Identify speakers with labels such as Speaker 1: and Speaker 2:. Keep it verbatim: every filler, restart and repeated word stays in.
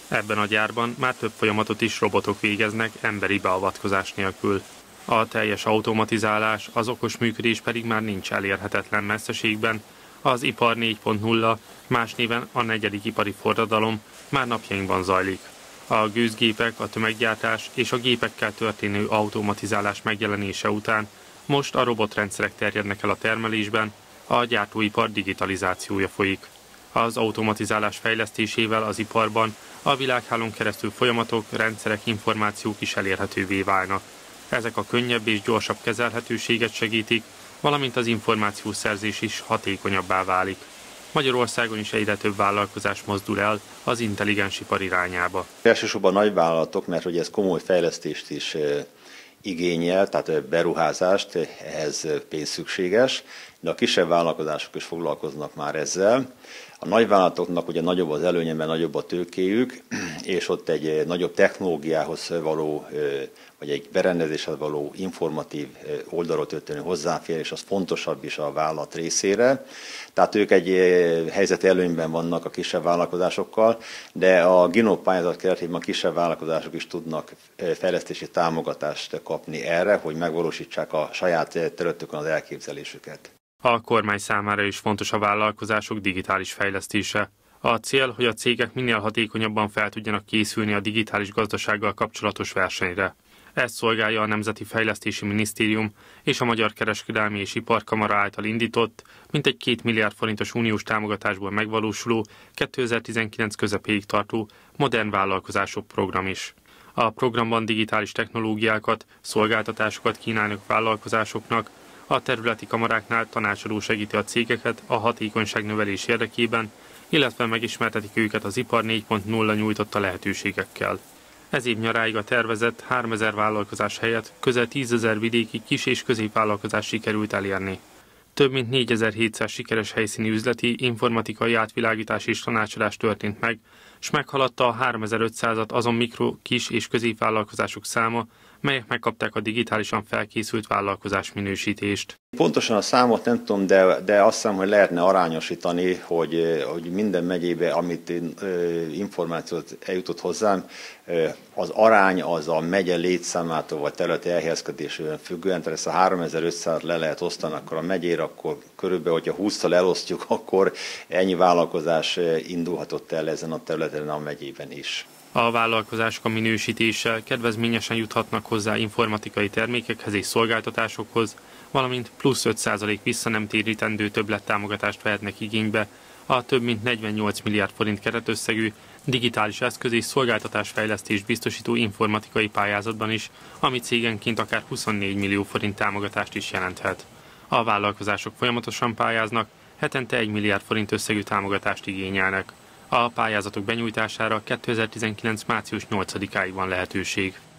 Speaker 1: Ebben a gyárban már több folyamatot is robotok végeznek emberi beavatkozás nélkül. A teljes automatizálás, az okos működés pedig már nincs elérhetetlen messzeségben. Az ipar négy pont nulla, más néven a negyedik ipari forradalom már napjainkban zajlik. A gőzgépek, a tömeggyártás és a gépekkel történő automatizálás megjelenése után most a robotrendszerek terjednek el a termelésben, a gyártóipar digitalizációja folyik. Az automatizálás fejlesztésével az iparban a világhálón keresztül folyamatok, rendszerek, információk is elérhetővé válnak. Ezek a könnyebb és gyorsabb kezelhetőséget segítik, valamint az információszerzés is hatékonyabbá válik. Magyarországon is egyre több vállalkozás mozdul el az intelligens ipar irányába.
Speaker 2: Elsősorban nagy vállalatok, mert hogy ez komoly fejlesztést is igényel, tehát beruházást, ehhez pénz szükséges, de a kisebb vállalkozások is foglalkoznak már ezzel. A nagyvállalatoknak ugye nagyobb az előnye, mert nagyobb a tőkéjük, és ott egy nagyobb technológiához való, vagy egy berendezéshez való informatív oldalról történő hozzáférés, az fontosabb is a vállalat részére. Tehát ők egy helyzeti előnyben vannak a kisebb vállalkozásokkal, de a Ginop pályázat keretében a kisebb vállalkozások is tudnak fejlesztési támogatást kapni erre, hogy megvalósítsák a saját területükön az elképzelésüket.
Speaker 1: A kormány számára is fontos a vállalkozások digitális fejlesztése. A cél, hogy a cégek minél hatékonyabban fel tudjanak készülni a digitális gazdasággal kapcsolatos versenyre. Ezt szolgálja a Nemzeti Fejlesztési Minisztérium és a Magyar Kereskedelmi és Iparkamara által indított, mintegy két milliárd forintos uniós támogatásból megvalósuló, kétezer-tizenkilenc közepéig tartó modern vállalkozások program is. A programban digitális technológiákat, szolgáltatásokat kínálnak vállalkozásoknak, a területi kamaráknál tanácsadó segíti a cégeket a hatékonyság növelés érdekében, illetve megismertetik őket az ipar négy pont nulla nyújtotta lehetőségekkel. Ez év nyaráig a tervezett háromezer vállalkozás helyett közel tízezer vidéki kis- és középvállalkozás sikerült elérni. Több mint négyezer-hétszáz sikeres helyszíni üzleti, informatikai átvilágítás és tanácsadás történt meg, s meghaladta a háromezer-ötszázat azon mikro, kis- és középvállalkozások száma, melyek megkapták a digitálisan felkészült vállalkozás minősítést.
Speaker 2: Pontosan a számot nem tudom, de, de azt hiszem, hogy lehetne arányosítani, hogy, hogy minden megyébe, amit információt eljutott hozzám, az arány az a megye létszámától vagy területi elhelyezkedésében függően, tehát ezt a háromezer-ötszázat le lehet osztani, akkor a megyére, akkor körülbelül, hogyha hússzal elosztjuk, akkor ennyi vállalkozás indulhatott el ezen a területen a megyében is.
Speaker 1: A vállalkozások a minősítéssel kedvezményesen juthatnak hozzá informatikai termékekhez és szolgáltatásokhoz, valamint plusz öt százalék vissza nem térítendő többlettámogatást vehetnek igénybe a több mint negyvennyolc milliárd forint keretösszegű digitális eszköz és szolgáltatásfejlesztést biztosító informatikai pályázatban is, ami cégenként akár huszonnégy millió forint támogatást is jelenthet. A vállalkozások folyamatosan pályáznak, hetente egy milliárd forint összegű támogatást igényelnek. A pályázatok benyújtására kétezer-tizenkilenc március nyolcadikáig van lehetőség.